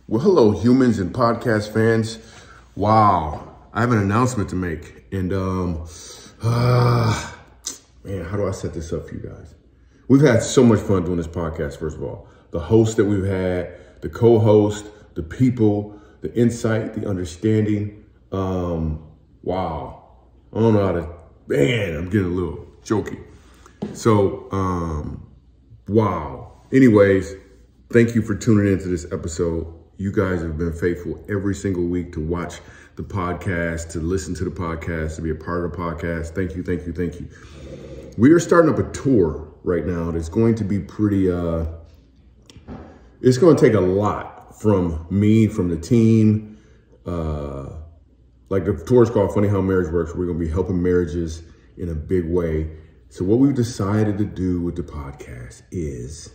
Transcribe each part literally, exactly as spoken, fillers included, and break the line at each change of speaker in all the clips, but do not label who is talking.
Well, hello, humans and podcast fans. Wow, I have an announcement to make. And, um, uh, man, how do I set this up for you guys? We've had so much fun doing this podcast, first of all. The host that we've had, the co-host, the people, the insight, the understanding. Um, wow. I don't know how to, man, I'm getting a little choky. So, um, wow. Anyways, thank you for tuning into this episode. You guys have been faithful every single week to watch the podcast, to listen to the podcast, to be a part of the podcast. Thank you, thank you, thank you. We are starting up a tour right now that's going to be pretty, uh, it's going to take a lot from me, from the team. Uh, like the tour is called Funny How Marriage Works. We're going to be helping marriages in a big way. So what we've decided to do with the podcast is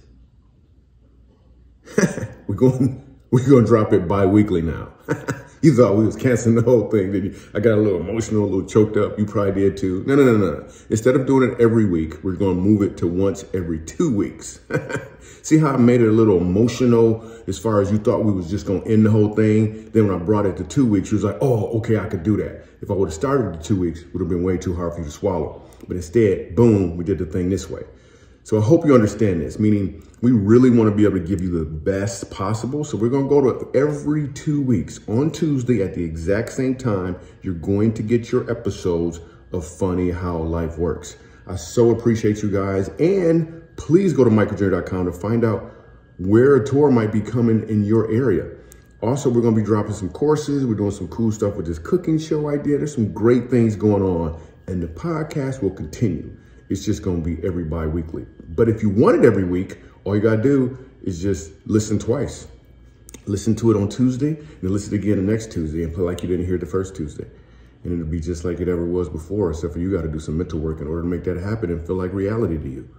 we're going we're going to drop it bi-weekly now. You thought we was canceling the whole thing, didn't you? I got a little emotional, a little choked up. You probably did too. No, no, no, no. Instead of doing it every week, we're going to move it to once every two weeks. See how I made it a little emotional as far as you thought we was just going to end the whole thing? Then when I brought it to two weeks, you was like, oh, okay, I could do that. If I would have started with the two weeks, it would have been way too hard for you to swallow. But instead, boom, we did the thing this way. So I hope you understand this, meaning we really want to be able to give you the best possible. So we're going to go to every two weeks on Tuesday at the exact same time. You're going to get your episodes of Funny How Life Works. I so appreciate you guys. And please go to michael journey dot com to find out where a tour might be coming in your area. Also, we're going to be dropping some courses. We're doing some cool stuff with this cooking show idea. There's some great things going on. And the podcast will continue. It's just going to be every bi-weekly. But if you want it every week, all you got to do is just listen twice. Listen to it on Tuesday, and then listen again the next Tuesday and play like you didn't hear it the first Tuesday. And it'll be just like it ever was before, except for you got to do some mental work in order to make that happen and feel like reality to you.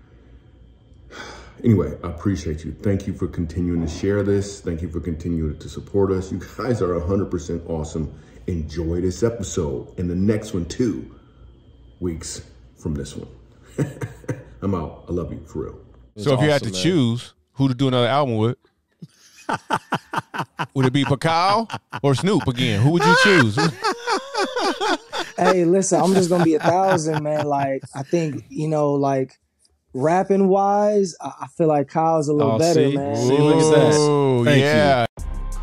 Anyway, I appreciate you. Thank you for continuing to share this. Thank you for continuing to support us. You guys are one hundred percent awesome. Enjoy this episode and the next one two weeks from this one. I'm out. I love you for real.
So if awesome, you had to man. choose who to do another album with, would it be Pakal or Snoop again? Who would you choose?
Hey, listen, I'm just gonna be a thousand, man. Like I think you know, like rapping wise, I, I feel like Kyle's a little oh, better,
see?
man.
See, look at that. Thank yeah. you.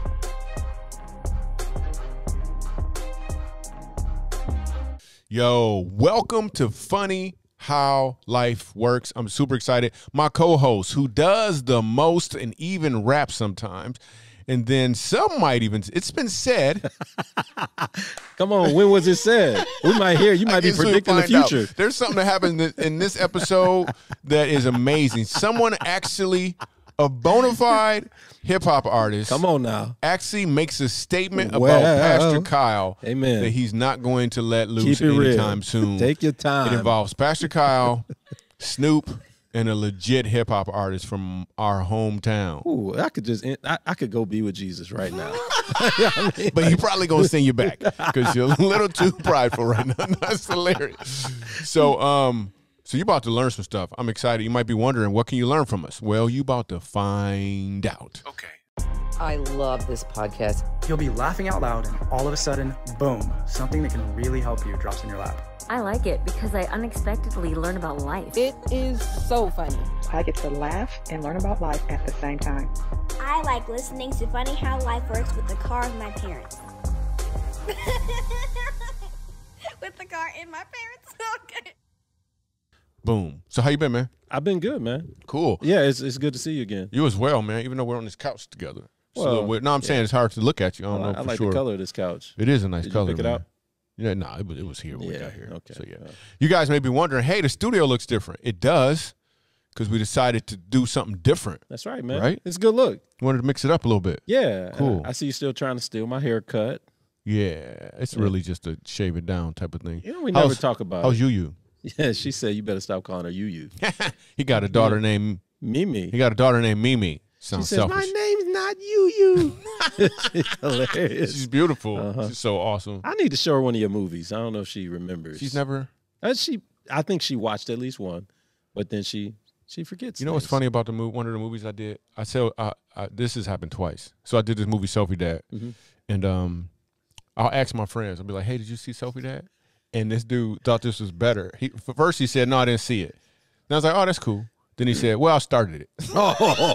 Yo, welcome to Funny How Life Works. I'm super excited. My co-host, who does the most and even raps sometimes, and then some might even, it's been said.
Come on, when was it said? We might hear, you might be predicting the future.
Out. There's something that happened in this episode that is amazing. Someone actually, a bona fide hip-hop artist,
come on now,
actually makes a statement
well,
about Pastor Kyle.
Amen.
That he's not going to let loose anytime real. soon.
Take your time.
It involves Pastor Kyle, Snoop, and a legit hip-hop artist from our hometown.
Ooh, I could just, I, I could go be with Jesus right now. You know I mean?
But he probably going to send you back because you're a little too prideful right now. That's hilarious. So, um... So you're about to learn some stuff. I'm excited. You might be wondering, what can you learn from us? Well, you about to find out.
Okay. I love this podcast.
You'll be laughing out loud, and all of a sudden, boom, something that can really help you drops in your lap.
I like it because I unexpectedly learn about life.
It is so funny.
I get to laugh and learn about life at the same time.
I like listening to Funny How Life Works with the car of my parents. With the car in my parents. Okay.
Boom. So how you been, man?
I've been good, man.
Cool.
Yeah, it's it's good to see you again.
You as well, man, even though we're on this couch together. It's
well,
a weird. No, I'm yeah. saying it's hard to look at you. I don't
I,
know for
I like
sure.
the color of this couch.
It is a nice
Did
color,
you pick
man.
it out?
Yeah, no, it was, it was here when
yeah,
we got here.
Okay.
So, yeah.
Right.
You guys may be wondering, hey, the studio looks different. It does, because we decided to do something different.
That's right, man.
Right?
It's a good look.
Wanted to mix it up a little bit.
Yeah.
Cool.
I, I see you still trying to steal my haircut.
Yeah. It's yeah. really just a shave it down type of thing.
You know, we
how's,
never talk about
how's
it.
you, you?
Yeah, she said you better stop calling her you, you.
He got a daughter yeah. named
Mimi.
He got a daughter named Mimi. Sounds
she says,
selfish.
my name's not you, you. She's hilarious.
She's beautiful.
Uh-huh.
She's so awesome.
I need to show her one of your movies. I don't know if she remembers.
She's never.
Uh, she, I think she watched at least one, but then she She forgets.
You know
things.
what's funny about the movie? One of the movies I did, I said, uh, I, this has happened twice. So I did this movie, Selfie Dad.
Mm-hmm.
And um, I'll ask my friends, I'll be like, hey, did you see Selfie Dad? And this dude thought this was better. He First he said, no, I didn't see it. And I was like, oh, that's cool. Then he said, well, I started it.
oh,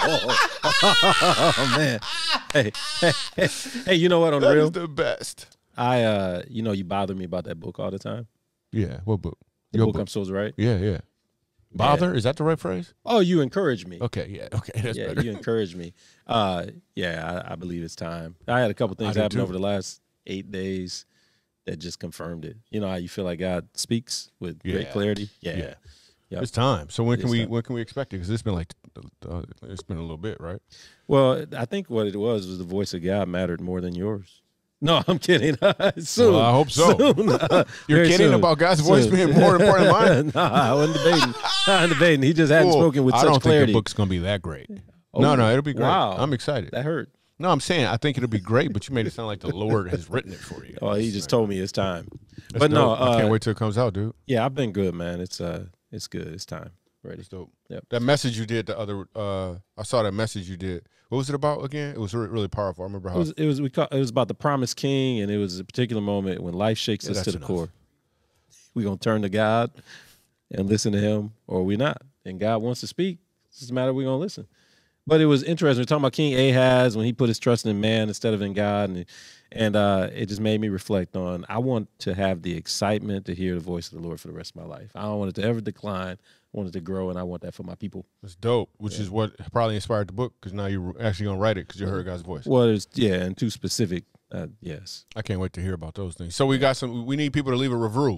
oh, man. Hey, hey, hey, hey, you know what, on the
That
real?
is the best.
I, uh, you know, you bother me about that book all the time.
Yeah, what book?
The
Your
book,
book.
I'm Supposed to Write.
Yeah, yeah. Bother? Is that the right phrase?
Oh, you encourage me.
Okay, yeah, okay, that's
yeah,
better.
you encourage me. Uh, yeah, I, I believe it's time. I had a couple things
do
happen
too.
over the last eight days that just confirmed it. You know how you feel like God speaks with
Yeah.
great clarity? Yeah.
Yeah.
Yep.
It's time. So when
It
can
is
we
time.
when can we expect it? Because it's been like uh, it's been a little bit, right?
Well, I think what it was was the voice of God mattered more than yours. No, I'm kidding. soon.
Well, I hope so.
Soon. Uh,
You're
very
kidding
soon.
about God's voice
Soon.
being more important than mine?
no, I wasn't debating. I wasn't debating. He just hadn't
Cool.
spoken with
I
such
don't
clarity.
think the book's gonna be that great.
Oh,
no, no, it'll be great.
Wow.
I'm excited.
That hurt.
No, I'm saying I think it'll be great, but you made it sound like the Lord has written it for you.
Oh, he just told me it's time.
That's
but no,
dope. I can't
uh,
wait till it comes out, dude.
Yeah, I've been good, man. It's uh, it's good. It's time. Ready.
It's dope.
Yep.
That message you did the other, uh, I saw that message you did. What was it about again? It was really, really powerful. I remember how.
It was it was we call, it was about the promised king, and it was a particular moment when life shakes
Yeah,
us to
that's
the
enough.
core. We're gonna turn to God and listen to Him, or we not. And God wants to speak. It's just a matter of we're gonna listen. But it was interesting. We're talking about King Ahaz when he put his trust in man instead of in God, and and uh, it just made me reflect on. I want to have the excitement to hear the voice of the Lord for the rest of my life. I don't want it to ever decline. I want it to grow, and I want that for my people.
It's dope, which
Yeah.
is what probably inspired the book because now you're actually gonna write it because you heard God's voice.
Well, it's yeah, and too specific. Uh, yes.
I can't wait to hear about those things. So we got some. We need people to leave a review.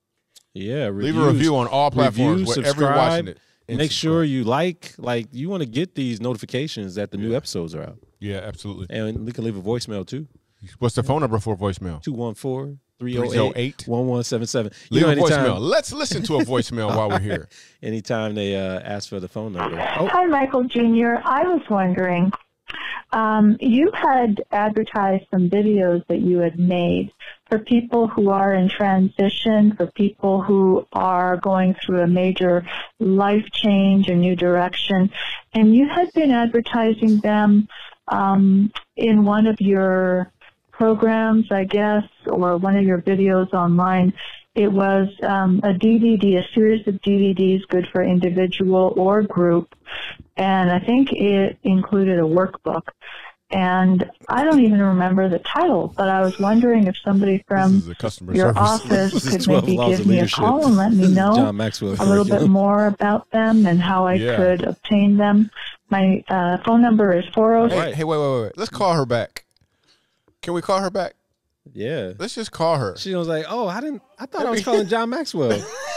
Yeah.
Leave a
reviews.
review on all platforms
Review,
wherever you're watching
subscribe.
it. And
Make
subscribe.
sure you like, like you want to get these notifications that the new
Yeah.
episodes are out.
Yeah, absolutely.
And we can leave a voicemail too.
What's the phone number for voicemail?
two one four, three
three
oh
oh
eight,
eight
one one seven seven.
Leave
You know,
a
anytime,
voicemail. Let's listen to a voicemail while we're here.
anytime they uh, ask for the phone number. Oh,
Hi, Michael Junior I was wondering, um, you had advertised some videos that you had made for people who are in transition, for people who are going through a major life change, a new direction, and you had been advertising them um, in one of your programs, I guess, or one of your videos online. It was um, a D V D, a series of D V Ds, good for individual or group, and I think it included a workbook. And I don't even remember the title, but I was wondering if somebody from
This is a customer
your
service.
office
This is
could
twelve
maybe
Laws
give
of
me a
Leadership.
call and let me know
John Maxwell.
a little bit more about them and how I
Yeah.
could obtain them. My uh, phone number is four oh
Hey,
six.
hey, wait, wait, wait. Let's call her back. Can we call her back?
Yeah.
Let's just call her.
She was like, "Oh, I didn't. I thought I was calling John Maxwell."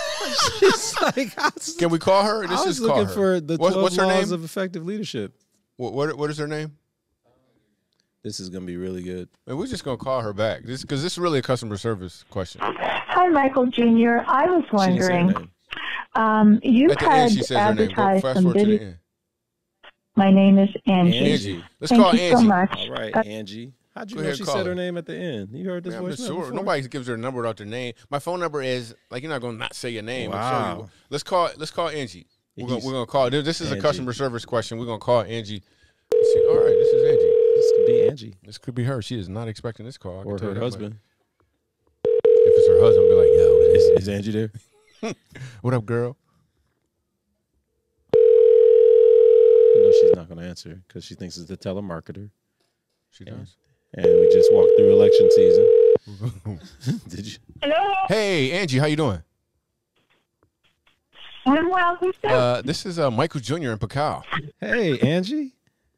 She's like, I was,
Can we call her?
I
Let's
was
just call
looking
her.
for the
What's-
twelve
what's her
laws
name?
of effective leadership.
What, what what is her name?
This is gonna be really good.
And we're just gonna call her back. This because this is really a customer service question.
Hi, Michael Junior I was
She didn't say her
wondering,
name.
um, you
At the
had
end, she says her name. Go
advertised
fast
some
forward to the
videos.
end.
My name is Angie.
Angie.
Let's
Thank
call
you so
Angie.
much.
All right,
Uh,
Angie. How'd you
Go
know
ahead,
she
call
said
her.
her name at the end? You heard this
Man, I'm
voice
not sure.
before?
Nobody gives her a number without their name. My phone number is like you're not gonna not say your name. I'm
Wow.
sure you- let's call. Let's call Angie. We're gonna,
He's-
we're gonna call. This is
Angie.
a customer service question. We're gonna call Angie. Let's see. All right, this is Angie.
This could be Angie
This could be her. She is not expecting this call. I can
or
tell you
her
that
husband.
much. If it's her husband, I'll be like, yo,
Is,
is,
is Angie there?
what up, girl?
You know she's not gonna answer because she thinks it's the telemarketer.
She
Yeah.
does.
And we just walked through election season. Did you?
Hello.
Hey, Angie, how you doing?
I'm well. Who's that?
Uh, this is uh, Michael Junior in Pacao.
Hey, Angie.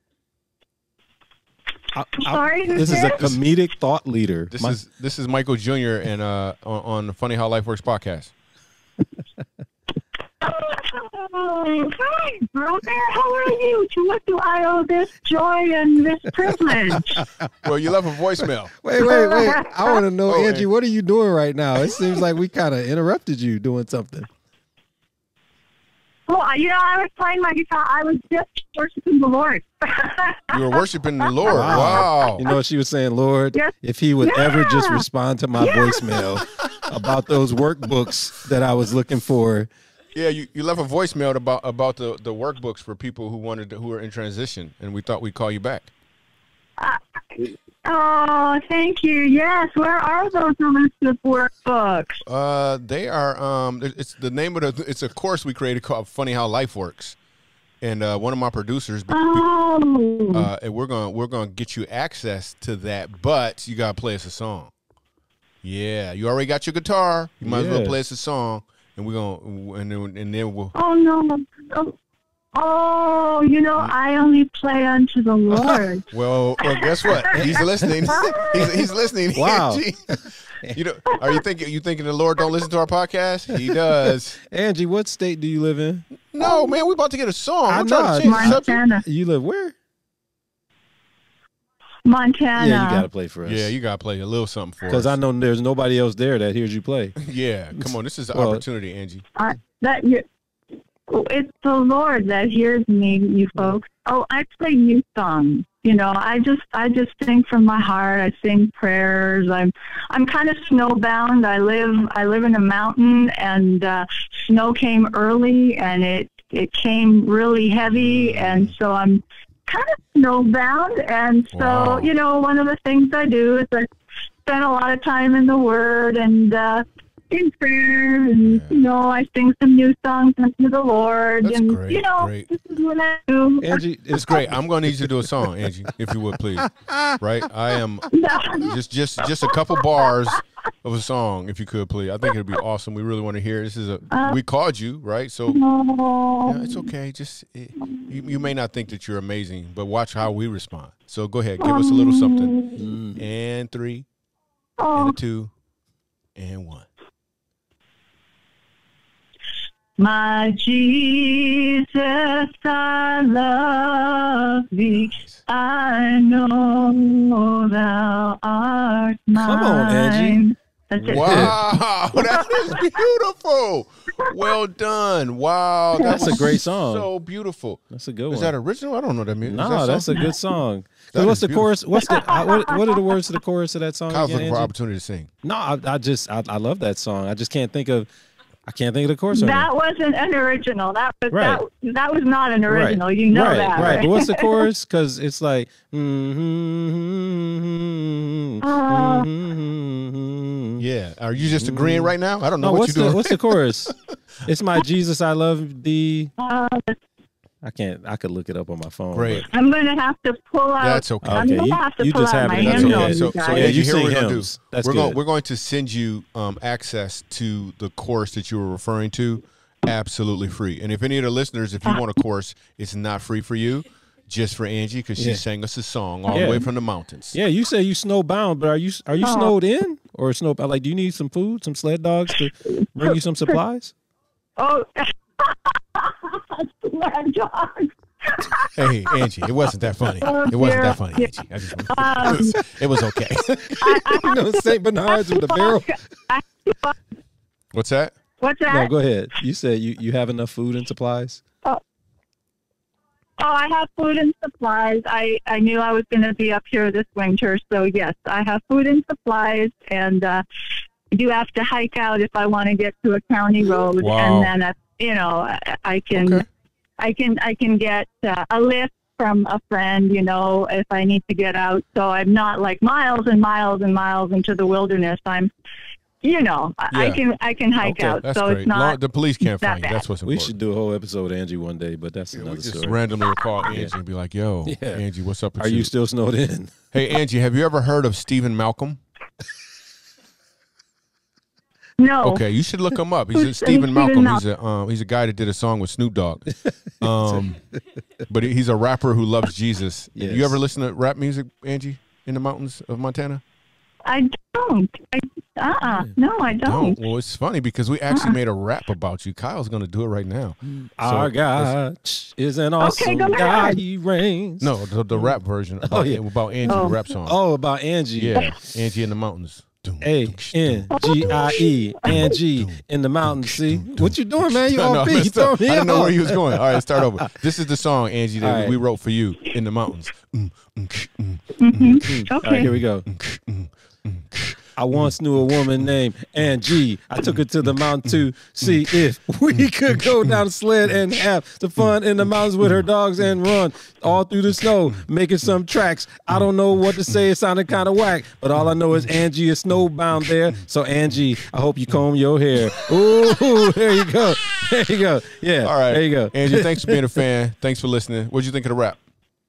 I-
I'm
I-
sorry. Who's
This is a
this?
comedic thought leader.
This
My-
is this is Michael Junior and uh on, on the Funny How Life Works podcast.
Oh, hi, brother. How are you? To what do I owe this joy and this privilege?
Well, you left a voicemail.
Wait, wait, wait. I want to know,
Oh,
Angie,
hey.
what are you doing right now? It seems like we kind of interrupted you doing something.
Well, you know, I was playing my guitar. I was just worshiping the Lord.
You were worshiping the Lord.
Wow.
Wow.
You know what she was saying, Lord?
Yes.
If he would ever just
Yeah.
respond to my
Yeah.
voicemail about those workbooks that I was looking for
Yeah, you, you left a voicemail about about the, the workbooks for people who wanted to, who are in transition, and we thought we'd call you back.
Uh, oh, thank you. Yes, where are those elusive workbooks?
Uh, they are. Um, it's the name of the. It's a course we created called "Funny How Life Works," and uh, one of my producers.
Oh.
Uh, and we're gonna we're gonna get you access to that, but you gotta play us a song. Yeah, you already got your guitar. You might
Yeah.
as well play us a song, and we're gonna and then and then we'll.
Oh no. Oh, oh, you know, I only play unto the Lord.
Well, well, guess what? He's listening. he's, he's listening.
Wow.
Angie. You know, are you thinking you thinking the Lord don't listen to our podcast? He does.
Angie, what state do you live in?
No, man, we about to get a song.
I
I'm trying
know.
to change the subject.
Montana.
You live where?
Montana.
Yeah, you got to play for us.
Yeah, you gotta play a little something for us.
Because I know there's nobody else there that hears you play.
Yeah, come on, this is an
Well,
opportunity, Angie.
I, that you, it's the Lord that hears me, you folks. Oh, I play new songs. You know, I just I just sing from my heart. I sing prayers. I'm I'm kind of snowbound. I live I live in a mountain, and uh, snow came early, and it it came really heavy, and so I'm kind of snowbound. And so
Wow.
you know, one of the things I do is I spend a lot of time in the Word and uh, in prayer, and
Yeah.
you know, I sing some new songs unto the Lord.
That's
and
great,
you know,
great.
this is what I do.
Angie,
It's great. I'm gonna need you to do a song, Angie, if you would, please. Right? I am just just just a couple bars of a song, if you could, please. I think it'd be awesome. We really want to hear. This is a
Uh,
we called you, right? So
No.
yeah, it's okay. Just it, you, you may not think that you're amazing, but watch how we respond. So go ahead, give us a little something. And three, and
Oh,
a two, and one.
my Jesus, I love thee. I know thou art mine.
Come on, Angie.
That's it.
Wow, that is beautiful. Well done. Wow, that
That's a
was
great song.
So beautiful.
That's a good
Is
one.
that original? I don't know that music.
No, that's a good song. 'Cause
That
what's
is
the
beautiful.
chorus? What's the uh, what, what are the words to the chorus of that song
Kyle's
again,
looking for
Angie?
opportunity to sing.
No, I, I just I, I love that song. I just can't think of I can't think of the chorus. right
That
now.
wasn't an original. That was
Right.
that, that was not an original.
Right.
You know
right,
that,
right?
right?
But what's the chorus? Because it's like. Mm-hmm,
Uh,
mm-hmm.
Yeah. Are you just agreeing right now? I don't know
No,
what
what's
you're doing.
the what's the chorus? It's my Jesus, I love thee.
uh,
I can't. I could look it up on my phone.
Great.
I'm going to have to pull out.
That's okay.
I'm
Okay,
going to
you-
have to
you
pull
just
out
have
my
it. That's
hymnal,
okay.
you
So,
guys.
so
Yeah,
Angie,
you
here we're
sing
gonna do.
hymns. That's
we're going
good.
we're going to send you um, access to the course that you were referring to, absolutely free. And if any of the listeners, if you want a course, it's not free for you, just for Angie because she
Yeah.
sang us a song all
Yeah.
the way from the mountains.
Yeah, you say you snowbound, but are you are you
Oh.
snowed in or snow? Like, do you need some food, some sled dogs to bring you some supplies?
Oh, sled dogs.
Hey, Angie, it wasn't that funny.
Oh,
It wasn't
dear.
that funny,
Yeah.
Angie. I just,
Um,
it, was, it was okay.
You know, Saint Bernards with a barrel.
What's that?
What's that?
No, go ahead. You said you, you have enough food and supplies.
Oh, I have food and supplies. I, I knew I was going to be up here this winter, so yes, I have food and supplies, and uh, I do have to hike out if I want to get to a county road,
Wow.
and then uh, you know I, I can
Okay.
I can I can get uh, a lift from a friend, you know, if I need to get out. So I'm not like miles and miles and miles into the wilderness. I'm, you know, I- I
Yeah.
can I can hike
Okay,
out.
that's
so
great.
it's not
Long- the police can't
that
find you.
bad.
That's what's
We
important.
should do a whole episode, Angie, one day, but that's
Yeah, we
another
just
story.
randomly call Angie and be like, "Yo,
Yeah.
Angie, what's up with
Are
you?"
you still snowed in?
Hey, Angie, have you ever heard of Stephen Malcolm?
No.
Okay, you should look him up. He's a
Who's
Stephen
Stephen
Malcolm.
Mal-
He's a um, he's a guy that did a song with Snoop Dogg. Um, but he's a rapper who loves Jesus.
Yes.
You ever listen to rap music, Angie, in the mountains of Montana?
I don't. I, uh-uh. No, I don't.
Well, it's funny because we actually made a rap about you. Kyle's going to do it right now.
Our
So,
God is an awesome
go
God.
ahead.
He reigns.
No, the, the rap version about,
yeah.
about Angie,
Oh.
the rap song.
Oh, about Angie.
Yeah, Angie in the mountains.
A N G I E Angie in the mountains. See what you doing, man? You
No, no, I
on beat? You
messed up.
throw
I
me
didn't know
off.
where you was going. All right, let's start over. This is the song, Angie, that
All right.
we wrote for you in the mountains. Mm, mm, mm,
Mm-hmm.
All
Okay.
right, here we go.
mm, mm, mm.
I once knew a woman named Angie. I took her to the mountain to see if we could go down the sled and have the fun in the mountains with her dogs and run all through the snow, making some tracks. I don't know what to say. It sounded kind of whack, but all I know is Angie is snowbound there. So Angie, I hope you comb your hair. Ooh, there you go. There you go. Yeah.
All right.
There you go.
Angie, thanks for being a fan. Thanks for listening. What'd you think of the rap?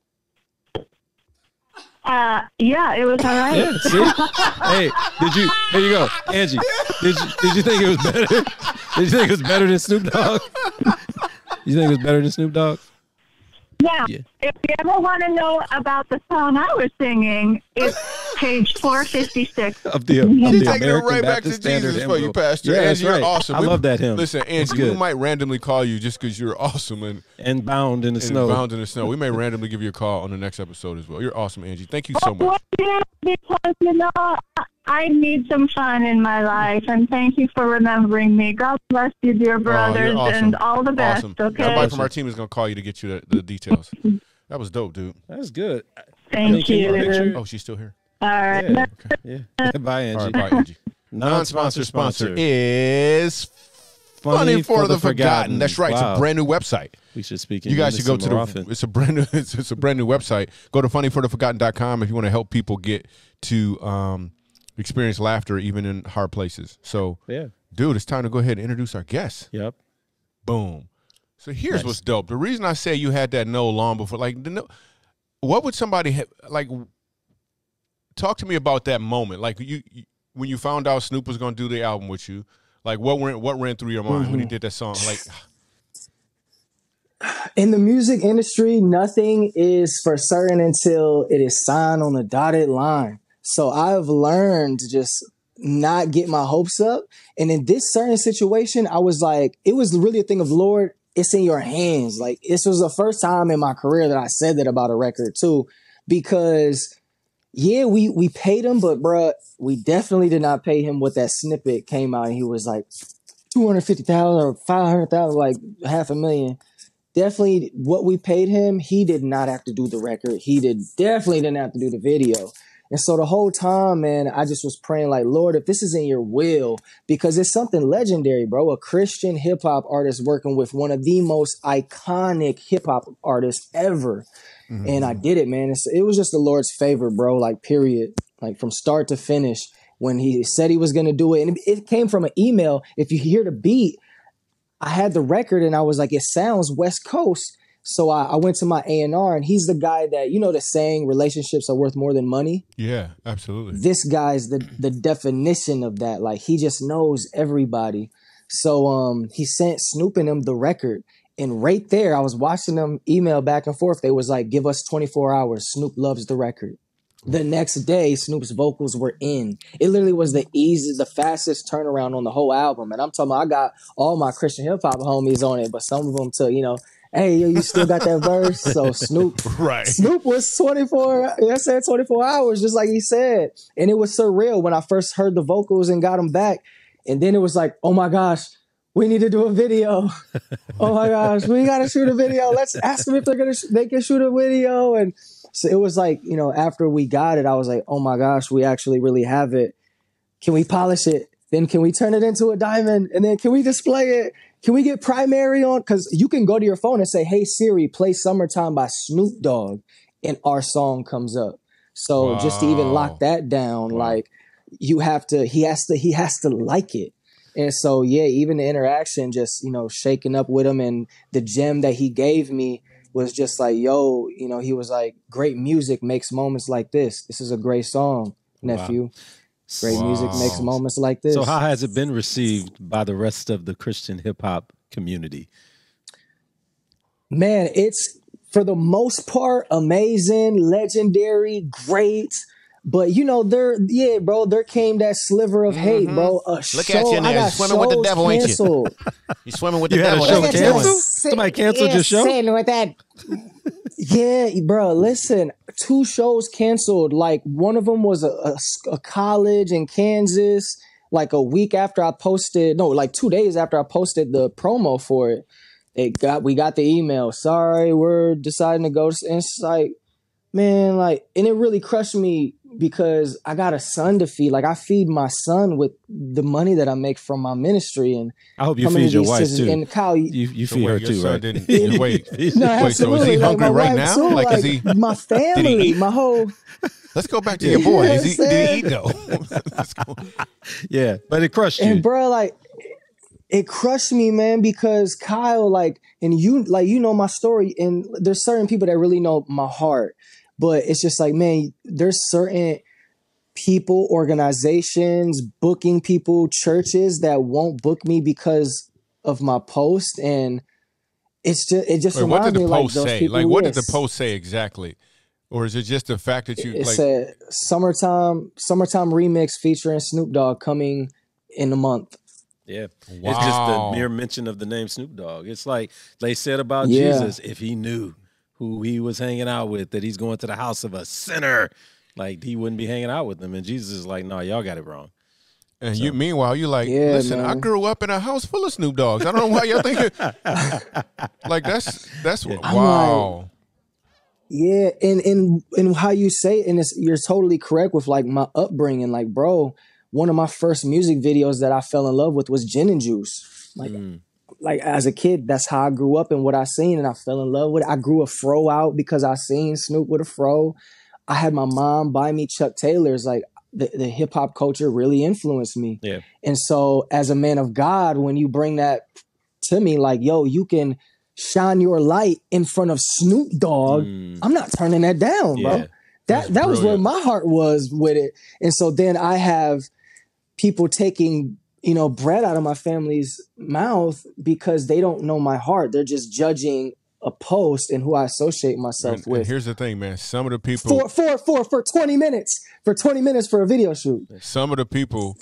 Uh, yeah, it was all right.
Yeah, see? Hey, did you? There you go, Angie. Did you? Did you think it was better? Did you think it was better than Snoop Dogg? You think it was better than Snoop Dogg?
Yeah. yeah. If you ever want to know about the song I was singing, it's page four fifty-six
of the, of
She's
the
taking
American
it right
Baptist
back to Jesus for you, Pastor.
Yeah,
Angie,
that's right.
You're awesome.
I
we,
love that hymn.
Listen, Angie, we might randomly call you just because you're awesome and
and bound in the
and
snow.
Bound in the snow. We may randomly give you a call on the next episode as well. You're awesome, Angie. Thank you so much.
Because, you know, I need some fun in my life, and thank you for remembering me. God bless you, dear brothers,
oh, awesome.
and all the best,
awesome.
okay?
Everybody from our team is going to call you to get you the, the details. That was dope, dude.
That's good.
Thank you.
Oh, she's still here.
All right.
Yeah. Okay. yeah. Bye, Angie.
All right, bye, Angie. Non-sponsor sponsor is Funny, Funny for, for the, the Forgotten. Forgotten. That's right. Wow. It's a brand new website.
We should speak.
You guys should go to the.
Often.
It's a brand new. It's, it's a brand new website. Go to funny for the forgotten dot com if you want to help people get to um, experience laughter even in hard places. So,
yeah,
dude, it's time to go ahead and introduce our guest.
Yep.
Boom. So here's
nice.
what's dope. The reason I say you had that no long before, like, the no, what would somebody ha- like? Talk to me about that moment, like you, you when you found out Snoop was going to do the album with you. Like, what went what ran through your mind mm-hmm. when he did that song? Like,
in the music industry, nothing is for certain until it is signed on the dotted line. So I've learned to just not get my hopes up. And in this certain situation, I was like, it was really a thing of, Lord, it's in your hands. Like, this was the first time in my career that I said that about a record too, because yeah, we, we paid him, but bruh, we definitely did not pay him what that snippet came out. And he was like two hundred fifty thousand or five hundred thousand, like half a million. Definitely what we paid him, he did not have to do the record. He did definitely didn't have to do the video. And so the whole time, man, I just was praying like, Lord, if this is in your will, because it's something legendary, bro. A Christian hip hop artist working with one of the most iconic hip hop artists ever. Mm-hmm. And I did it, man. It's, it was just the Lord's favor, bro, like period, like from start to finish when he said he was going to do it. And it came from an email. If you hear the beat, I had the record and I was like, it sounds West Coast. So I, I went to my A and R, and he's the guy that, you know, the saying relationships are worth more than money.
Yeah, absolutely.
This guy's the the definition of that. Like, he just knows everybody. So um, he sent Snoop and him the record. And right there, I was watching them email back and forth. They was like, give us twenty-four hours. Snoop loves the record. The next day, Snoop's vocals were in. It literally was the easiest, the fastest turnaround on the whole album. And I'm talking about, I got all my Christian hip hop homies on it, but some of them took, you know, hey, yo, you still got that verse? So Snoop,
right.
Snoop was twenty-four, I said twenty-four hours, just like he said. And it was surreal when I first heard the vocals and got them back. And then it was like, oh my gosh, we need to do a video. Oh my gosh, we got to shoot a video. Let's ask them if they're going to, sh- they can shoot a video. And so it was like, you know, after we got it, I was like, oh my gosh, we actually really have it. Can we polish it? Then can we turn it into a diamond? And then can we display it? Can we get primary on? Because you can go to your phone and say, hey, Siri, play Summertime by Snoop Dogg. And our song comes up. So wow. just to even lock that down, wow. like you have to, he has to, he has to like it. And so, yeah, even the interaction, just, you know, shaking up with him, and the gem that he gave me was just like, yo, you know, he was like, great music makes moments like this. This is a great song, nephew. Wow. Great wow. music makes moments like this.
So how has it been received by the rest of the Christian hip hop community?
Man, it's for the most part amazing, legendary, great. But you know, there, yeah, bro, there came that sliver of hate, mm-hmm. bro. A
Look
show,
at you
I
now,
got
you're swimming with the devil,
canceled.
ain't you? You're swimming with
you
the devil.
You had a show
canceled?
canceled? Somebody canceled
yeah,
your show?
Sitting with that. Yeah, bro, listen, two shows canceled. Like, one of them was a, a, a college in Kansas, like a week after I posted, no, like two days after I posted the promo for it. It got, we got the email, sorry, we're deciding to go. And it's like, man, like, and it really crushed me because I got a son to feed. Like I feed my son with the money that I make from my ministry, and
I hope you feed your wife too.
And Kyle,
you, you
So
feed
wait,
her
your
too,
son
right?
Didn't, didn't wait.
no,
Wait, so is
absolutely.
he
Like
hungry
my
right
wife
now?
too,
Like,
like
is he?
my family, my whole.
Let's go back to your boy.
You know
Is he,
what I'm
did he
saying?
eat though? Let's go.
Yeah, but it crushed you.
And bro, like it crushed me, man, because Kyle, like, and you, like, you know my story, and there's certain people that really know my heart, but it's just like, man, there's certain people, organizations, booking people, churches that won't book me because of my post, and it's just it just
Wait, what
reminds
did
me
the
like
post
those
say?
people.
Like, what
yes.
did the post say exactly? Or is it just the fact that you
It
like?
said summertime, summertime remix featuring Snoop Dogg coming in a month.
Yeah.
Wow.
It's just the mere mention of the name Snoop Dogg. It's like they said about
Yeah.
Jesus, if he knew who he was hanging out with, that he's going to the house of a sinner, like he wouldn't be hanging out with them. And Jesus is like, no, y'all got it wrong.
And
So-
you, meanwhile, you like,
Yeah,
listen, I
man.
grew up in a house full of Snoop Dogs. I don't know why y'all think like that's that's
I'm
wow.
Yeah, and and and how you say it, and it's, you're totally correct with like my upbringing. Like, bro, one of my first music videos that I fell in love with was Gin and Juice. Like,
Mm.
like as a kid, that's how I grew up and what I seen, and I fell in love with it. I grew a fro out because I seen Snoop with a fro. I had my mom buy me Chuck Taylors. Like the, the hip hop culture really influenced me.
Yeah.
And so as a man of God, when you bring that to me, like, yo, you can shine your light in front of Snoop Dogg,
Mm.
I'm not turning that down,
Yeah.
bro. That
That's
that was where
brilliant.
my heart was with it. And so then I have people taking, you know, bread out of my family's mouth because they don't know my heart. They're just judging a post and who I associate myself
And, and
with.
here's the thing, man. Some of the people,
For for for for twenty minutes. For twenty minutes for a video shoot.
some of the people,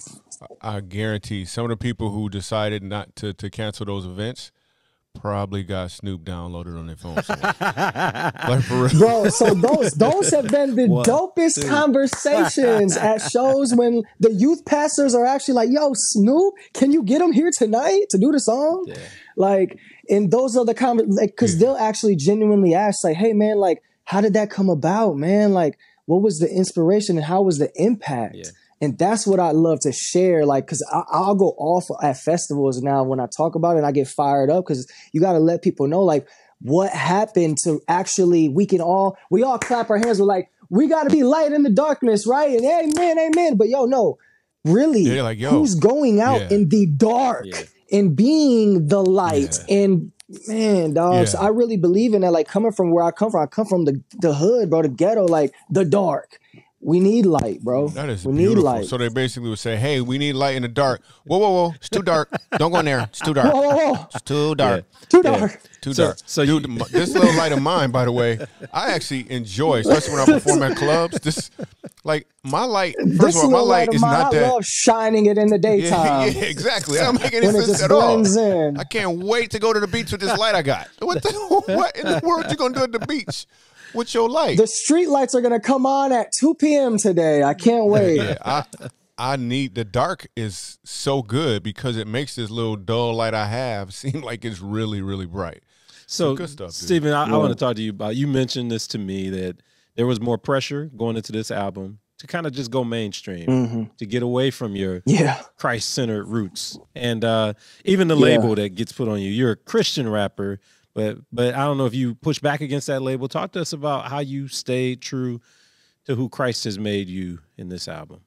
I guarantee, some of the people who decided not to to cancel those events probably got Snoop downloaded on their phone somewhere. Like for real.
Bro, so those those have been the
One,
dopest
two.
conversations at shows when the youth pastors are actually like, yo, Snoop, can you get him here tonight to do the song?
Yeah.
Like, and those are the conversations, like, because they'll actually genuinely ask, like, hey, man, like, how did that come about, man? Like, what was the inspiration and how was the impact?
Yeah.
And that's what I love to share, like, because I'll go off at festivals now when I talk about it and I get fired up because you got to let people know, like, what happened to actually, we can all, we all clap our hands. We're like, we got to be light in the darkness, right? And amen, amen. But yo, no, really,
Yeah, like, yo.
who's going out
Yeah.
in the dark
Yeah.
and being the light?
Yeah.
And man, dog,
Yeah.
so I really believe in that. Like, coming from where I come from, I come from the, the hood, bro, the ghetto, like the dark. We need light, bro.
That is
we
beautiful.
need light.
So they basically would say, hey, we need light in the dark. Whoa, whoa, whoa. It's too dark. Don't go in there. It's too dark.
Whoa, whoa, whoa.
It's too dark.
Too
Yeah.
dark.
Too
So-
dark.
so
Dude,
you-
m- this little light of mine, by the way, I actually enjoy, especially when I perform at clubs. This, like, my light, first
This
of all, my
little
light
of
is
mine,
not
I
that.
love shining it in the
Yeah,
daytime.
yeah, exactly. That don't make any
When it
sense
just
at all.
blends in.
I can't wait to go to the beach with this light I got. What the, what in the world you gonna do at the beach with your light?
The street lights are gonna come on at two p.m. today. I can't wait.
Yeah, I I need the dark is so good because it makes this little dull light I have seem like it's really, really bright.
So,
good stuff, dude.
Stephen, I, I
Yeah.
want to talk to you about, you mentioned this to me that there was more pressure going into this album to kind of just go mainstream,
Mm-hmm.
to get away from your
Yeah.
Christ-centered roots. And uh, even the
Yeah.
label that gets put on you, you're a Christian rapper, but but I don't know if you push back against that label. Talk to us about how you stayed true to who Christ has made you in this album.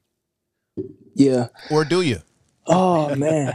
Yeah.
Or do you?
Oh man.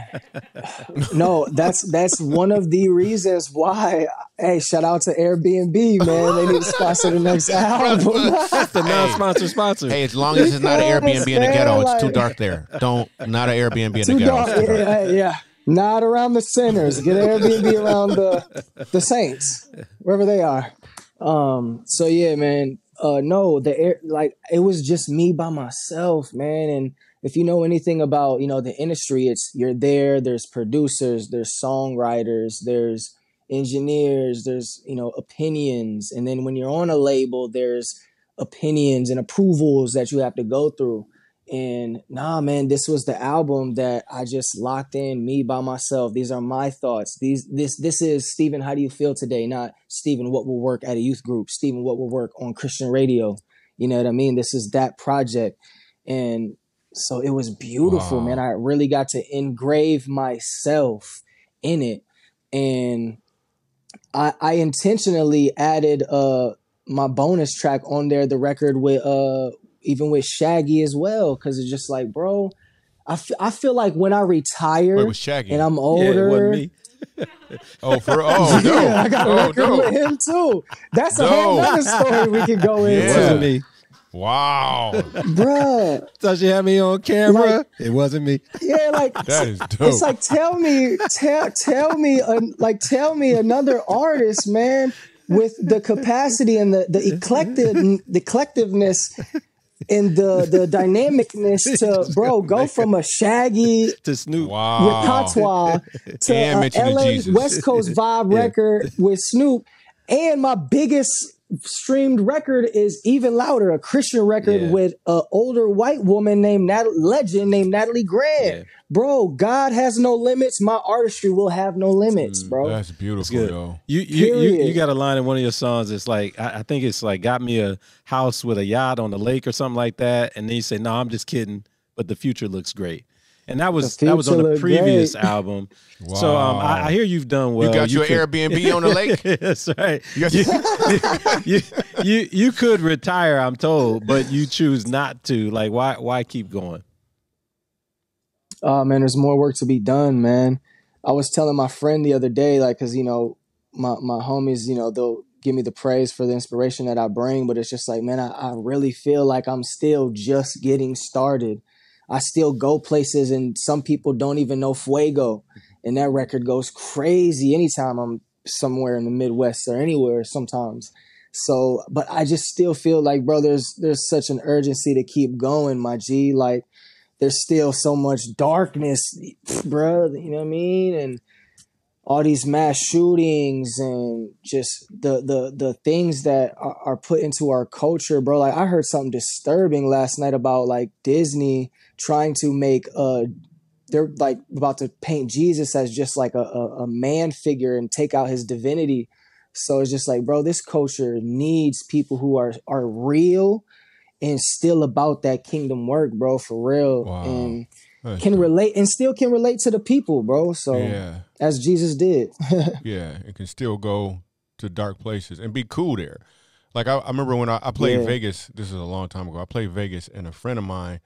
No, that's that's one of the reasons why. Hey, shout out to Airbnb, man. They need to sponsor the next album.
The non-sponsor sponsor.
Hey, as long as it's not an
Yeah,
Airbnb in the
man,
ghetto, it's too
like-
dark there. Don't not an Airbnb in the
Too
ghetto.
dark.
It's too dark.
Yeah, yeah. Not around the sinners. Get an Airbnb around the the saints, wherever they are. Um. So yeah, man. Uh. No, the air. Like, it was just me by myself, man. And if you know anything about, you know, the industry, it's you're there. There's producers. There's songwriters. There's engineers. There's, you know, opinions. And then when you're on a label, there's opinions and approvals that you have to go through. And nah, man, this was the album that I just locked in, me by myself. These are my thoughts. These, this, this is Stephen. How do you feel today? Not Stephen, what will work at a youth group? Stephen, what will work on Christian radio? You know what I mean? This is that project. And so it was beautiful,
Wow.
man. I really got to engrave myself in it. And I, I intentionally added uh my bonus track on there, the record with uh even with Shaggy as well, because it's just like, bro, I, f- I feel like when I retire
Wait, with Shaggy.
and I'm
Yeah, it
older,
wasn't me.
Oh, for oh no,
yeah, I got a
oh,
record
no.
with him too. That's a
No.
whole other story we could go
Yeah.
It
into,
wasn't me.
Wow,
bruh.
Thought you had me on camera.
Like-
it wasn't me.
Yeah, like
that is dope.
it's like tell me, tell tell me, uh, like tell me another artist, man, with the capacity and the the eclectic the collectiveness and the the dynamicness to, bro, go from a Shaggy
To Snoop.
wow.
with Patois to
And
a
mentioning
L A
Jesus.
West Coast vibe
Yeah.
record with Snoop. And my biggest streamed record is Even Louder, a Christian record
Yeah.
with an older white woman named Nat- legend named Natalie Grant.
Yeah.
Bro, God has no limits. My artistry will have no limits, bro.
That's beautiful,
Good.
yo.
You you, you
Period.
you got a line in one of your songs. It's like I, I think it's like got me a house with a yacht on the lake or something like that. And then you say, "No, I'm just kidding," but the future looks great. And that was
The
that was on
future
the
look
previous
great.
album. So um, I, I hear you've done well.
You got your
could-
Airbnb on the lake?
That's right.
You got your-
you, you you could retire, I'm told, but you choose not to. Like, why why keep going?
Oh man, there's more work to be done, man. I was telling my friend the other day, like, cause you know, my, my homies, you know, they'll give me the praise for the inspiration that I bring, but it's just like, man, I, I really feel like I'm still just getting started. I still go places and some people don't even know Fuego. And that record goes crazy anytime I'm somewhere in the Midwest or anywhere sometimes. So, but I just still feel like, bro, there's, there's such an urgency to keep going, my G. Like, there's still so much darkness, bro. You know what I mean? And all these mass shootings and just the the the things that are, are put into our culture, bro. Like I heard something disturbing last night about like Disney trying to make uh they're like about to paint Jesus as just like a, a, a man figure and take out his divinity. So it's just like, bro, this culture needs people who are are real and still about that kingdom work, bro, for real.
Wow.
And
That's
can
dope.
relate and still can relate to the people, bro. So
Yeah.
as Jesus did.
Yeah, it can still go to dark places and be cool there. Like I, I remember when I, I played
Yeah.
Vegas, this is a long time ago. I played Vegas and a friend of mine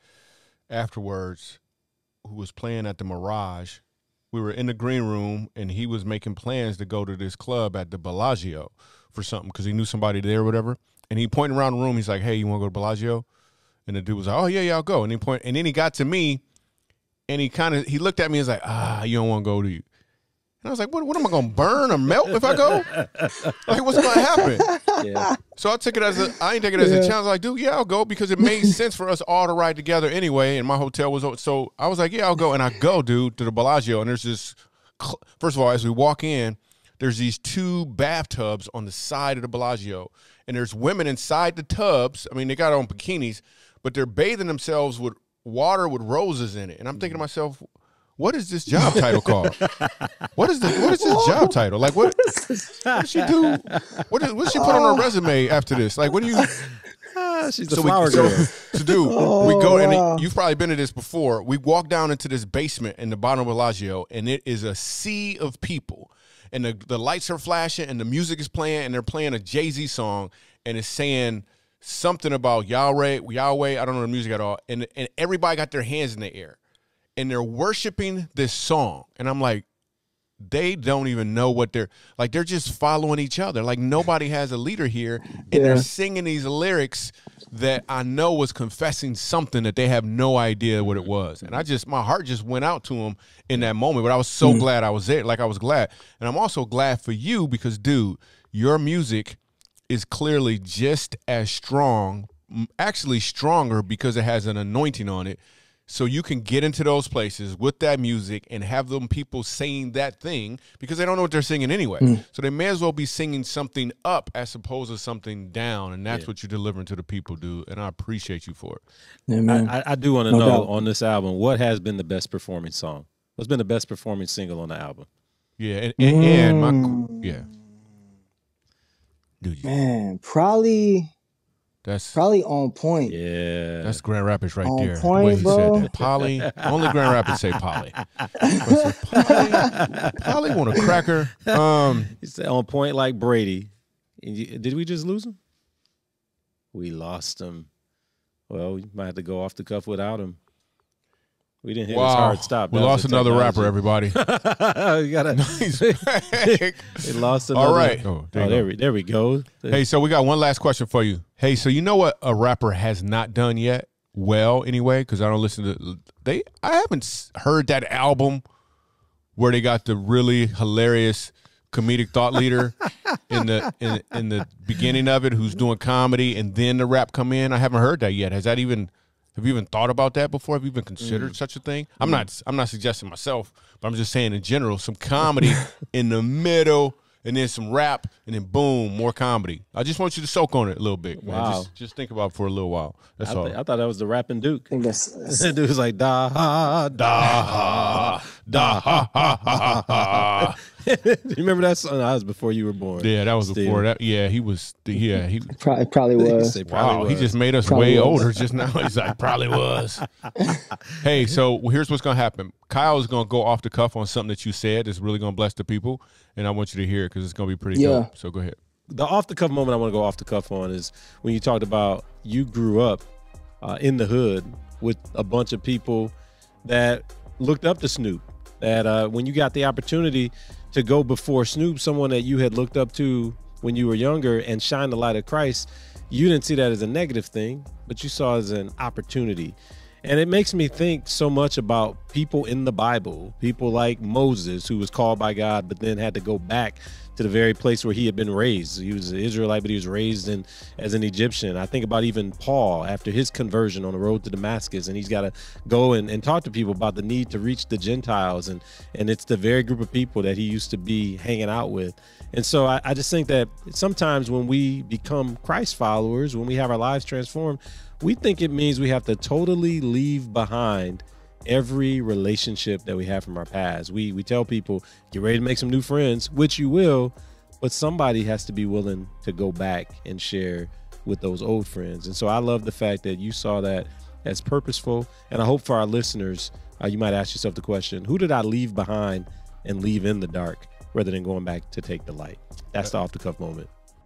afterwards who was playing at the Mirage, we were in the green room and he was making plans to go to this club at the Bellagio for something because he knew somebody there or whatever. And he pointed around the room, he's like, "Hey, you want to go to Bellagio?" And the dude was like, "Oh, yeah, yeah, I'll go." And he point, and then he got to me and he kind of, he looked at me and was like, "Ah, you don't want to go, do you?" And I was like, what, what am I going to burn or melt if I go? Like, what's going to happen?
Yeah.
So I took it as a, I ain't take it as
Yeah.
a challenge. Like, dude, yeah, I'll go because it made sense for us all to ride together anyway. And my hotel was, so I was like, yeah, I'll go. And I go, dude, to the Bellagio. And there's this, first of all, as we walk in, there's these two bathtubs on the side of the Bellagio. And there's women inside the tubs. I mean, they got on bikinis, but they're bathing themselves with water with roses in it. And I'm thinking to myself, what is this job title called? What is the what is this job title? Like what? What does she do? What is what does she put on her resume after this? Like what do you?
Ah, she's the
So
flower
we, so,
girl.
to do, we
Oh,
go and
wow.
it, you've probably been to this before. We walk down into this basement in the bottom of Bellagio, and it is a sea of people, and the the lights are flashing, and the music is playing, and they're playing a Jay-Z song, and it's saying something about Yahweh, Yahweh. I don't know the music at all, and and everybody got their hands in the air. And they're worshiping this song. And I'm like, they don't even know what they're, like, they're just following each other. Like, nobody has a leader here. And
Yeah.
they're singing these lyrics that I know was confessing something that they have no idea what it was. And I just, my heart just went out to them in that moment. But I was so glad I was there. Like, I was glad. And I'm also glad for you because, dude, your music is clearly just as strong, m- actually stronger because it has an anointing on it. So you can get into those places with that music and have them people saying that thing because they don't know what they're singing anyway.
Mm.
So they may as well be singing something up as opposed to something down. And that's
Yeah.
what you're delivering to the people, dude. And I appreciate you for it.
Yeah, man.
I, I, I do want to
No
know
doubt.
on this album, what has been the best performing song? What's been the best performing single on the album?
Yeah. And, and, and my,
Mm.
yeah. Dude, you-
Man, probably
That's
probably On Point.
Yeah.
That's Grand Rapids right
On
there.
Point,
the way he
bro.
said that. Polly. Only Grand Rapids say Polly. Say, Polly, Polly want a cracker. Um,
He said On Point like Brady. And you, did we just lose him? We lost him. Well, we might have to go off the cuff without him. We didn't hit
wow.
his hard stop.
We
That
lost
was the
another
technology.
rapper, everybody.
we gotta,
He's back.
we lost another.
All right. Oh, there,
oh,
you
there,
go.
we, there we go.
Hey, so we got one last question for you. Hey, so you know what a rapper has not done yet? Well, anyway, because I don't listen to they. I haven't s- heard that album where they got the really hilarious comedic thought leader in the in, in the beginning of it, who's doing comedy, and then the rap come in. I haven't heard that yet. Has that even? Have you even thought about that before? Have you even considered mm. such a thing? I'm mm. not. I'm not suggesting myself, but I'm just saying in general, some comedy in the middle, and then some rap, and then boom, more comedy. I just want you to soak on it a little bit, man.
Wow.
Just, just think about it for a little while. That's
I
all.
Th- I thought that was the rapping Duke.
I think that's, that's
Dude was like da ha
da ha da ha ha ha ha.
You remember that song? That was before you were born.
Yeah, that was
Steve.
before that. Yeah, he was. Yeah, he
probably, probably was.
Say probably
wow,
was.
he just made us
Probably
way
was.
older just now. He's like, probably was. Hey, so well, here's what's gonna happen. Kyle is gonna go off the cuff on something that you said that's really gonna bless the people, and I want you to hear it because it's gonna be pretty
Yeah.
dope. So go ahead.
The off the cuff moment I want to go off the cuff on is when you talked about you grew up uh, in the hood with a bunch of people that looked up to Snoop. That uh, when you got the opportunity to go before Snoop, someone that you had looked up to when you were younger, and shine the light of Christ, you didn't see that as a negative thing, but you saw it as an opportunity. And it makes me think so much about people in the Bible, people like Moses, who was called by God, but then had to go back to the very place where he had been raised. He was an Israelite, but he was raised in as an Egyptian. I think about even Paul after his conversion on the road to Damascus, and he's got to go and, and talk to people about the need to reach the Gentiles. And, and it's the very group of people that he used to be hanging out with. And so I, I just think that sometimes when we become Christ followers, when we have our lives transformed, we think it means we have to totally leave behind every relationship that we have from our past. We we tell people, get ready to make some new friends, which you will, but somebody has to be willing to go back and share with those old friends. And so I love the fact that you saw that as purposeful. And I hope for our listeners, uh, you might ask yourself the question, who did I leave behind and leave in the dark rather than going back to take the light? That's the off the cuff moment.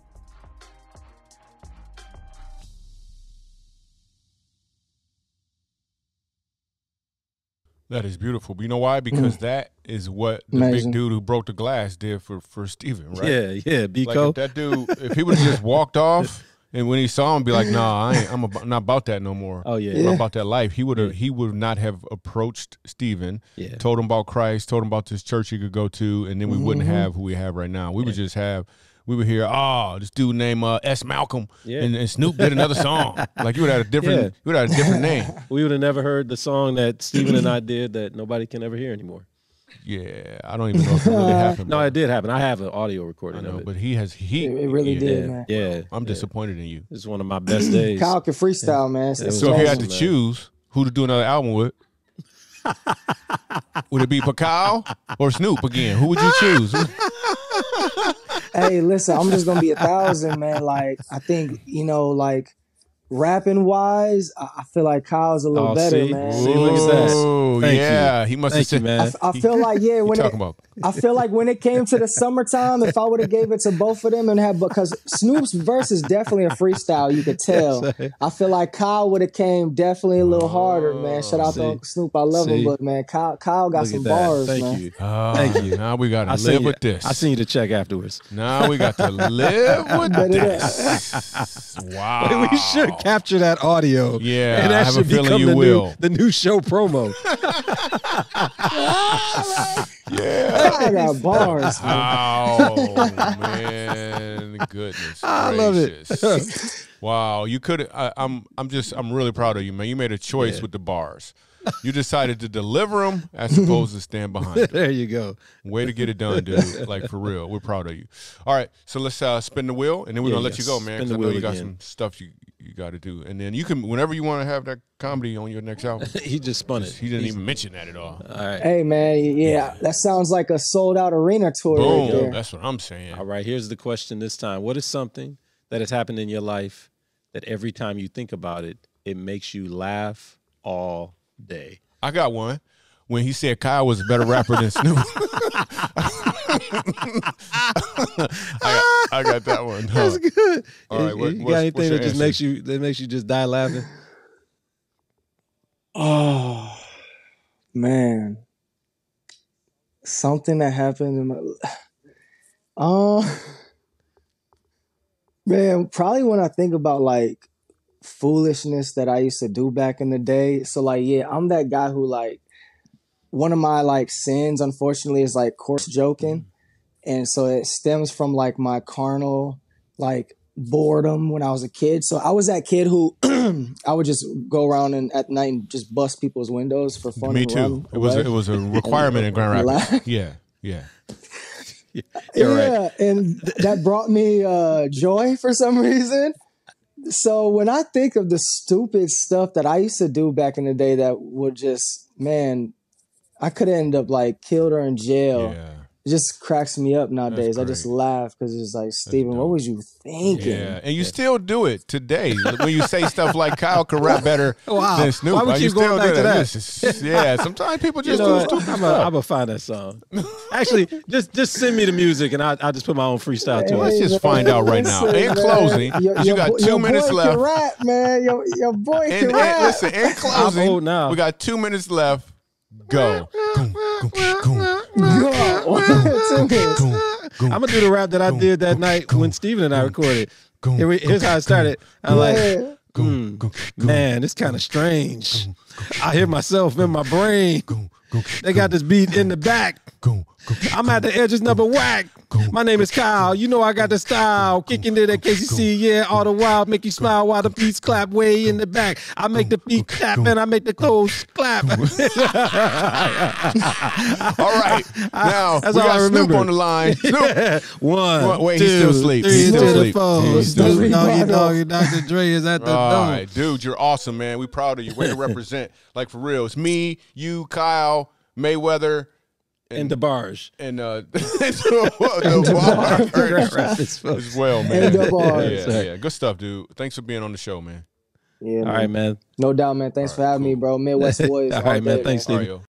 That is beautiful. But you know why? Because that is what the
Amazing.
big dude who broke the glass did for, for Steven, right?
Yeah, yeah, Biko.
Like if that dude, if he would have just walked off, and when he saw him, be like, "Nah, I ain't, I'm about, not about that no more.
Oh yeah,
I'm
Yeah.
about that life." He would have, he would not have approached Steven,
Yeah.
told him about Christ, told him about this church he could go to, and then we wouldn't have who we have right now. We would just have. We would hear, oh, this dude named uh, S. Malcolm,
Yeah.
and, and Snoop did another song. Like you would have a different,
Yeah.
you would have a different name.
We would have never heard the song that Steven and I did that nobody can ever hear anymore.
Yeah, I don't even know if it really happened.
No,
bro.
it did happen. I have an audio
I
recording
know,
of it.
but he has he.
It, it really
yeah,
did,
yeah,
man.
yeah.
I'm
yeah.
disappointed in you.
It's one of my best days.
Kyle can freestyle, man. It's-
It was
it's
So if you had
awesome.
to
man.
choose who to do another album with, would it be Pakal or Snoop again? Who would you choose?
Hey, listen, I'm just gonna be a thousand, man. Like, I think, you know, like rapping wise, I, I feel like Kyle's a little
Oh,
better,
see?
man.
See, look at that.
Oh,
Thank
yeah, he must
Thank
have
you,
said.
I,
man.
f- I feel like, yeah, when it,
talking about?
I feel like when it came to the summertime, if I would have gave it to both of them and had, because Snoop's verse is definitely a freestyle, you could tell.
Yes,
I feel like Kyle would have came definitely a little harder, man. Shout out
See?
to Uncle Snoop, I love
See?
him, but man, Kyle, Kyle got
Look
some
at that.
bars,
Thank
man.
you.
Oh,
Thank you.
Now we got to
I
live
seen you,
with this.
I seen you to check afterwards.
Now we got to live with
Bet it
this. Wow.
We should capture that audio.
Yeah,
and
I
that
have a
should
feeling
become
you
the
will.
new the new show promo.
Yeah.
I got bars, man.
Oh man, goodness
I love it.
gracious. Wow, you could. I'm. I'm just. I'm really proud of you, man. You made a choice
Yeah.
with the bars. You decided to deliver them as opposed to stand behind them.
There you go.
Way to get it done, dude. Like for real. We're proud of you. All right, so let's uh, spin the wheel, and then we're
Yeah,
gonna let you
yes.
go, man.
Spin
'Cause
the
I know
wheel
you got
again.
some stuff you you got to do, and then you can whenever you want to have that comedy on your next album.
He just spun it.
He didn't
He's-
even mention that at all.
All right.
Hey, man, yeah, that sounds like a sold out arena tour right
Boom.
there.
That's what I'm saying.
All right. Here's the question this time. What is something that has happened in your life that every time you think about it, it makes you laugh all day?
I got one. When he said Kyle was a better rapper than Snoop. I, got, I got that one. Huh.
That's good.
All right, what,
you
what's,
got anything that just
answer?
makes you that makes you just die laughing?
Oh man, something that happened in my. Uh, man, probably when I think about like foolishness that I used to do back in the day. So like, yeah, I'm that guy who like. One of my like sins, unfortunately, is like coarse joking. And so it stems from like my carnal like boredom when I was a kid. So I was that kid who I would just go around and at night and just bust people's windows for fun.
Me
and
too.
run
It was a,
away.
it was a requirement in Grand Rapids. Yeah, yeah.
You're
yeah,
right.
and that brought me uh, joy for some reason. So when I think of the stupid stuff that I used to do back in the day that would just, man, I could end up like killed or in jail.
Yeah.
It just cracks me up nowadays. I just
great.
laugh because it's like, Steven, what
dope.
was you thinking?
Yeah, and you still do it today. When you say stuff like Kyle can rap better
Wow.
than Snoop,
Why would
uh,
you
you
keep going
still
back
do
to that?
This is- yeah, sometimes people
You
just
know
do
what?
stupid
I'm
stuff.
gonna find that song. Actually, just just send me the music and I'll, I'll just put my own freestyle to
Let's
it.
Hey,
just
man,
find out right now.
listen,
In
man.
closing,
Your-
'cause you
your
got
boy-
two
your
minutes
boy
left.
Can rap, man. Your, your boy
And,
can
and
rap.
listen, in closing,
old now.
we got two minutes left. Go. Goom, goom, goom,
Go. Two minutes.
goom, goom.
I'm gonna do the rap that I did that night when Steven and I recorded. Here we, here's how it started. I'm like,
Yeah.
hmm, man, it's kind of strange. I hear myself in my brain. They got this beat in the back. I'm at the edges, number whack. My name is Kyle. You know I got the style. Kicking it at K C C, yeah, all the while. Make you smile while the beats clap way in the back. I make the beat clap and I make the clothes clap.
All right. Now,
That's
we
all I
got Snoop
remember.
on the line. Snoop.
One,
Wait, wait,
two,
he's still asleep.
three
He's still
to the
asleep.
four.
He's still
Snoop
asleep.
Doggy Doggy, Doctor Dre is at the
All
door.
right, dude, you're awesome, man. We proud of you. Way to represent. Like, for real. It's me, you, Kyle, Mayweather,
And the bars.
and uh, the bar as well, man.
And the bars.
Yeah, yeah. Good stuff, dude. Thanks for being on the show, man.
Yeah,
All
man.
right, man.
No doubt, man. Thanks
All
for
right,
having me,
cool.
bro. Midwest boys.
All
all
right, man.
day,
Thanks,
All
Steven.
right, yo.